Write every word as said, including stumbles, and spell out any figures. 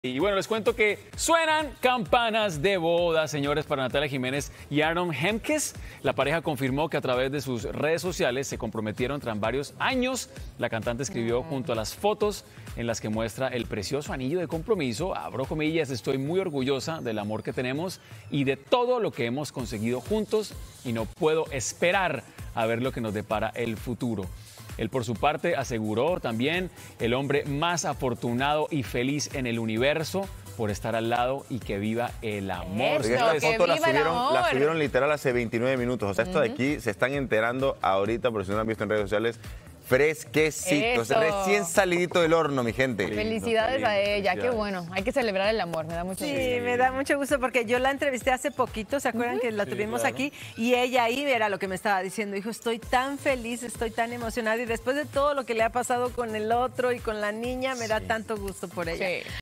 Y bueno, les cuento que suenan campanas de boda, señores, para Natalia Jiménez y Aaron Hemkes. La pareja confirmó que a través de sus redes sociales se comprometieron tras varios años. La cantante escribió junto a las fotos en las que muestra el precioso anillo de compromiso. Abro comillas, estoy muy orgullosa del amor que tenemos y de todo lo que hemos conseguido juntos y no puedo esperar a ver lo que nos depara el futuro. Él, por su parte, aseguró también el hombre más afortunado y feliz en el universo por estar al lado y que viva el amor. Eso, Esta que foto la viva el subieron, amor. la subieron literal hace veintinueve minutos. O sea, esto Uh-huh. de aquí se están enterando ahorita, por si no lo han visto en redes sociales. Fresquecito, o sea, Eso. recién salidito del horno, mi gente. Felicidades lindo, a ella, qué felicidades. bueno. Hay que celebrar el amor, me da mucho gusto. Sí, me da mucho gusto porque yo la entrevisté hace poquito, ¿se acuerdan que la Sí, tuvimos claro. aquí? Y ella ahí era lo que me estaba diciendo, dijo, estoy tan feliz, estoy tan emocionada y después de todo lo que le ha pasado con el otro y con la niña, me da tanto gusto por ella. Sí.